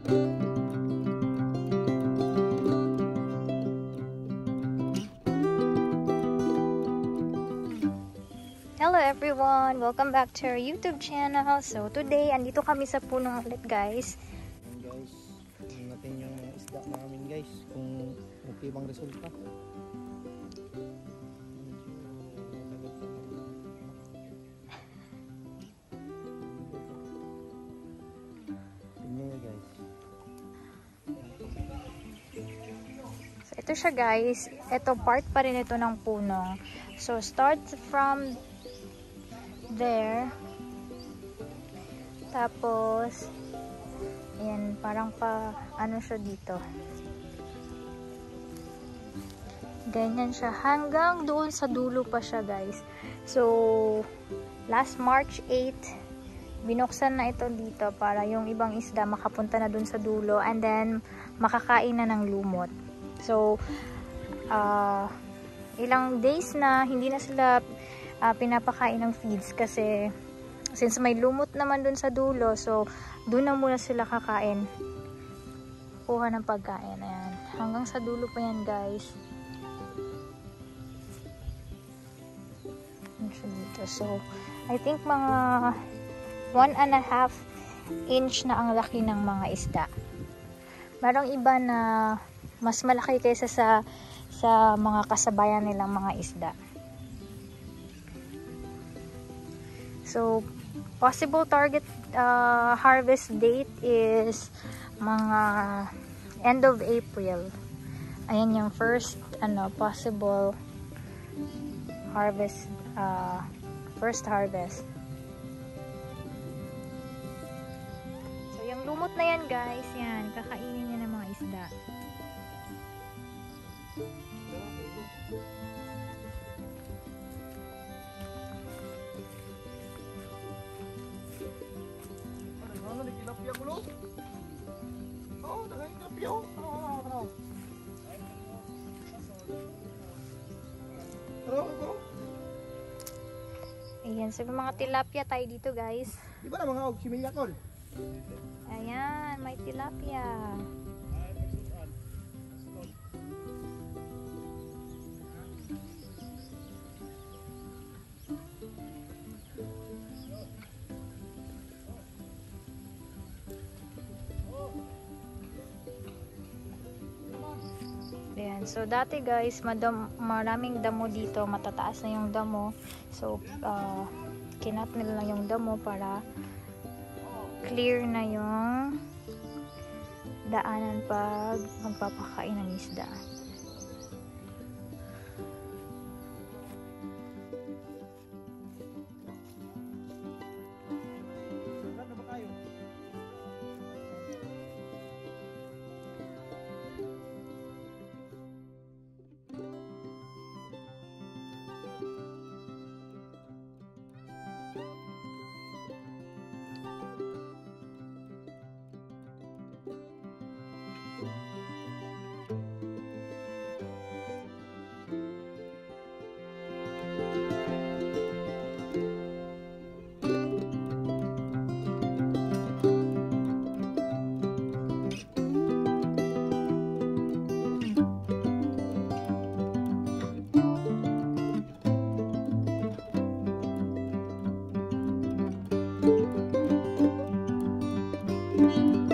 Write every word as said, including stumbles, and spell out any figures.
Hello everyone! Welcome back to our YouTube channel. So today, andito kami sa puno ulit guys. Guys, tingnan natin yung isda namin guys, kung okay bang resulta. Tingnan nyo guys. So ito siya guys. Ito part pa rin ito ng puno. So start from there, tapos ayan, parang pa ano siya dito, ganyan siya hanggang doon sa dulo pa siya guys. So last March eighth binuksan na ito dito para yung ibang isda makapunta na doon sa dulo and then makakain na ng lumot. So uh, ilang days na hindi na sila Uh, pinapakain ng feeds kasi since may lumot naman dun sa dulo, so dun na muna sila kakain, kuha ng pagkain. Ayan, hanggang sa dulo pa yan guys. Dito. So I think mga one and a half inch na ang laki ng mga isda. Merong iba na mas malaki kaysa sa sa mga kasabayan nilang mga isda. So, possible target uh, harvest date is mga end of April. Ayan yung first ano possible harvest, uh, first harvest. So, yung lumot na yan guys, yan, kakainin niya ng mga isda. Ayan, so mga tilapia tayo dito guys. Di ba na mga og similya tol? Ayan, may tilapia. Ayan, so dati guys, madam, maraming damo dito, matataas na yung damo. So, uh, kinat nila lang yung damo para clear na yung daanan pag magpapakain ng isda. Thank you.